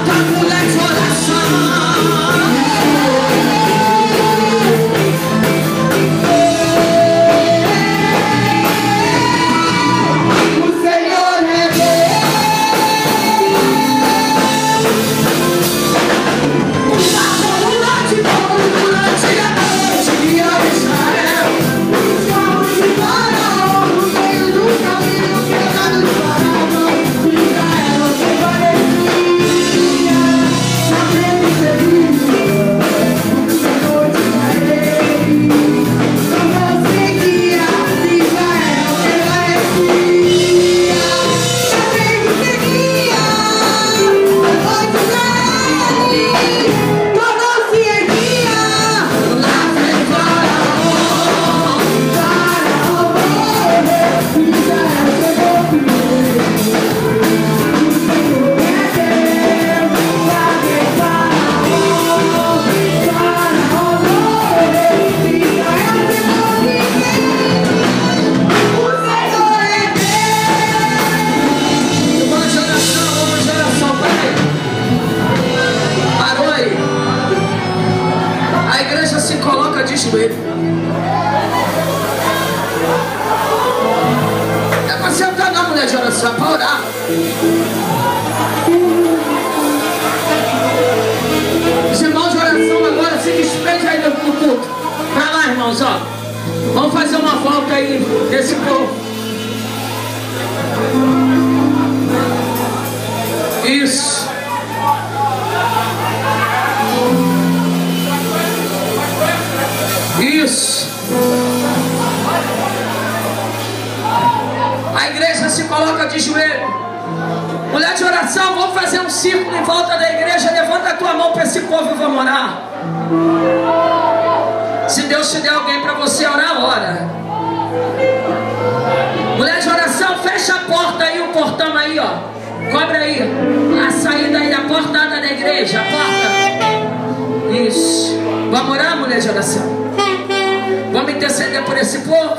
joelho. Não é para sentar não, mulher de oração, é para orar. Os irmãos de oração agora se despede aí do culto. Vai lá, irmãos, ó. Vamos fazer uma volta aí desse povo. Isso. Isso. A igreja se coloca de joelho. Mulher de oração, vamos fazer um círculo em volta da igreja. Levanta a tua mão para esse povo e vamos orar. Se Deus te der alguém para você orar, ora. Mulher de oração, fecha a porta aí, o portão aí, ó. Cobre aí a saída aí da portada da igreja, a porta. Isso. Vamos orar, mulher de oração. Vamos interceder por esse povo.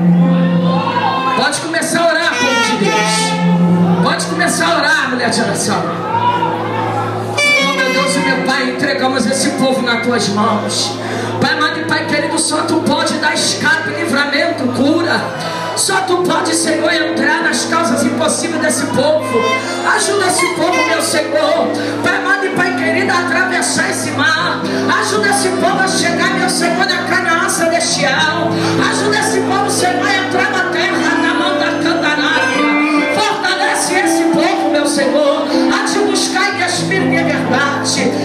Pode começar a orar, povo de Deus. Pode começar a orar, mulher de oração. Senhor, meu Deus e meu Pai, entregamos esse povo nas tuas mãos. Pai amado e Pai querido, só tu pode dar escape, livramento, cura. Só tu pode, Senhor, entrar nas causas impossíveis desse povo. Ajuda esse povo, meu Senhor. Pai amado e Pai querido, a atravessar esse mar. Ajuda esse povo a chegar, meu Senhor, na Canaã celestial. Ajuda esse povo, Senhor, a entrar na terra, na mão da Candanária. Fortalece esse povo, meu Senhor, a te buscar em espírito e em verdade.